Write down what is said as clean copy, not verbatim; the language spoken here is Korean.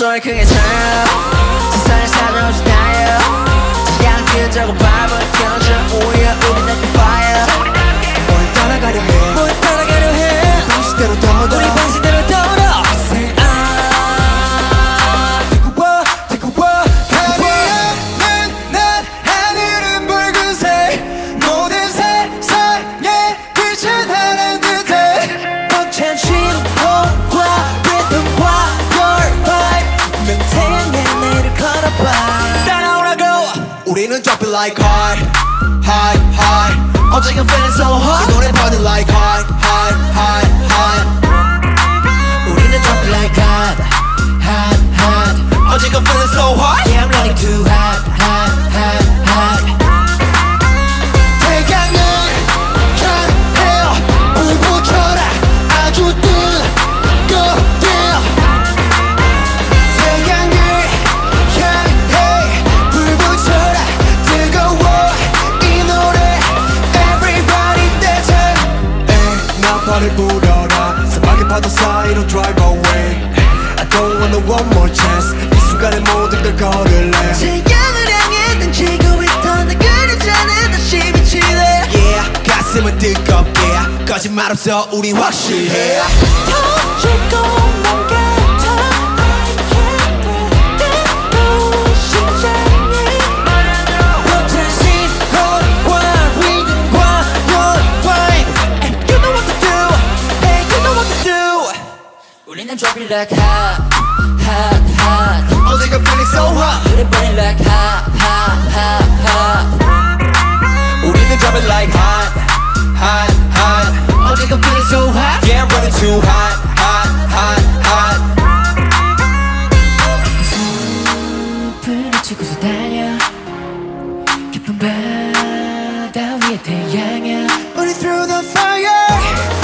소리 크게 turn up 세상에 사정없이 달려 지향 끄자고 밥을 켜줘 오히려 우린 like fire 뭘 따라가려 해 뭘 따라가려 해 방식대로 돌아 우리 방식대로 돌아 Say 듣고 봐 듣고 봐 하늘은 난 하늘은 붉은색 모든 세상에 빛은 하는 듯해 벅찬 심호흡과 리듬과 your vibe 맹태양의 내일을 걸어봐 따라오라고 우리는 drop it like hard high high 어제가 feeling so hot 이 노래 party like hard high high high 우리는 drop it like hot hot hot 어제가 feeling so hot yeah I'm running too hot hot hot hot 태양을 향해요 불 붙여라 아주 뜨겁게 태양을 향해 불 붙여라 뜨거워 이 노래 Everybody dance 에이 나팔을 불어라 사막의 파도 사이로 drive away I don't want no one more chance 이 순간에 모든 걸 걸을래 태양을 향해 난 지고 있던 내 그림자는 다시 비치네 Yeah 가슴은 뜨겁게 거짓말 없어 우리 확실해 터지고 난 같아 I can't breathe 뜨거운 심장이 벅찬 심호흡과 리듬과 your vibe And you know what to do Hey you know what to do 우리는 drop it like hot hot hot 어제가 feeling so hot 우리 burning like hot hot hot hot 우리는 drop it like hot hot hot 어제가 feeling so hot Yeah I'm running too hot hot hot hot 숲을 헤치고서 달려 깊은 바다 위에 태양이야 우리 through the fire